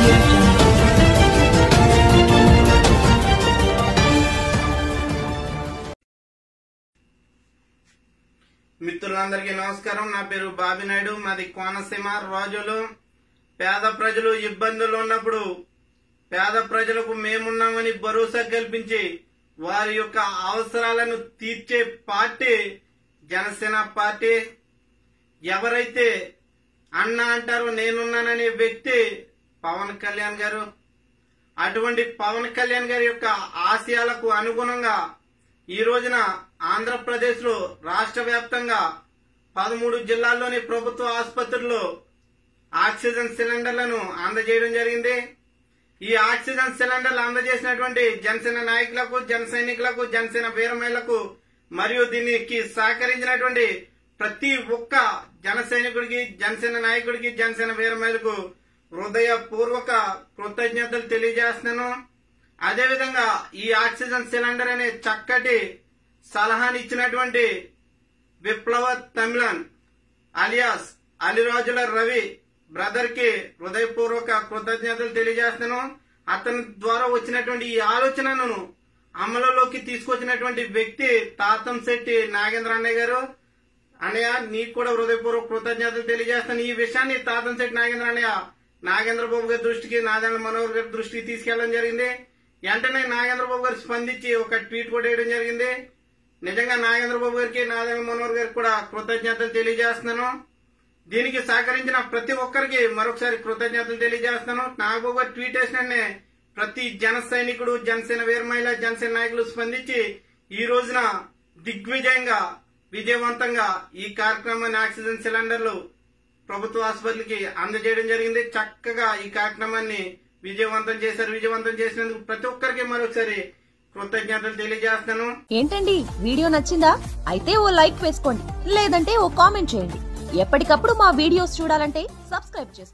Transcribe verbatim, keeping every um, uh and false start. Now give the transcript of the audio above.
audio jungle. మిత్రులందరికీ నమస్కారం. నా పేరు బాబీ నాయుడు. మాది కోనసీమ రాజులు. పేద ప్రజలు ఇబ్బందులు ఉన్నప్పుడు పేద ప్రజలకు మేమున్నామని భరోసా కల్పించి వారి యొక్క అవసరాలను తీర్చే పార్టీ జనసేన పార్టీ. ఎవరైతే అన్న అంటారో నేనున్నాననే వ్యక్తి పవన్ కళ్యాణ్ గారు. అటువంటి పవన్ కళ్యాణ్ గారి యొక్క ఆశయాలకు అనుగుణంగా ఈ రోజున ఆంధ్రప్రదేశ్ లో రాష్ట్ర వ్యాప్తంగా పదమూడు జిల్లాల్లోని ప్రభుత్వ ఆసుపత్రుల్లో ఆక్సిజన్ సిలిండర్లను అందజేయడం జరిగింది. ఈ ఆక్సిజన్ సిలిండర్లు అందజేసినటువంటి జనసేన నాయకులకు, జన సైనికులకు, జనసేన వీరమహిళలకు మరియు దీనికి సహకరించినటువంటి ప్రతి ఒక్క జన సైనికుడికి, జనసేన నాయకుడికి, జనసేన వీరమహిళకు హృదయపూర్వక కృతజ్ఞతలు తెలియజేస్తున్నాను. అదేవిధంగా ఈ ఆక్సిజన్ సిలిండర్ అనే చక్కటి సలహాని ఇచ్చినటువంటి విప్లవ తమిళన్ అలియాస్ అలిరాజుల రవి బ్రదర్ కి హృదయపూర్వక కృతజ్ఞతలు తెలియజేస్తాను. అతని ద్వారా వచ్చినటువంటి ఈ ఆలోచనను అమలులోకి తీసుకొచ్చినటువంటి వ్యక్తి తాతంశెట్టి నాగేంద్ర అన్నయ్య గారు. అన్నయ్య నీకు కూడా హృదయపూర్వక కృతజ్ఞతలు తెలియజేస్తాను. ఈ విషయాన్ని తాతంశెట్టి నాగేంద్ర అన్నయ్య నాగేంద్ర బాబు గారి దృష్టికి, నాదెండ్ల మనోహర్ గారి దృష్టికి తీసుకెళ్లడం జరిగింది. వెంటనే నాగేంద్ర బాబు గారు స్పందించి ఒక ట్వీట్ కూడా వేయడం జరిగింది. నిజంగా నాగేంద్ర బాబు గారికి, నాదెండ్ల మనోహర్ గారికి కూడా కృతజ్ఞతలు తెలియజేస్తున్నాను. దీనికి సహకరించిన ప్రతి ఒక్కరికి మరొకసారి కృతజ్ఞతలు తెలియజేస్తాను. నాగబాబు గారు ట్వీట్ వేసిననే ప్రతి జన సైనికుడు, జనసేన వీరమహిళ, జనసేన నాయకులు స్పందించి ఈ రోజున దిగ్విజయంగా, విజయవంతంగా ఈ కార్యక్రమాన్ని ఆక్సిజన్ సిలిండర్లు ప్రభుత్వ ఆసుపత్రికి అందజేయడం జరిగింది. చక్కగా ఈ కార్యక్రమాన్ని విజయవంతం చేశారు. విజయవంతం చేసినందుకు ప్రతి ఒక్కరికి మరొకసారి కృతజ్ఞతలు తెలియజేస్తాను. ఏంటండి, వీడియో నచ్చిందా? అయితే ఓ లైక్ వేసుకోండి, లేదంటే ఓ కామెంట్ చేయండి. ఎప్పటికప్పుడు మా వీడియోస్ చూడాలంటే సబ్స్క్రైబ్ చేసుకోండి.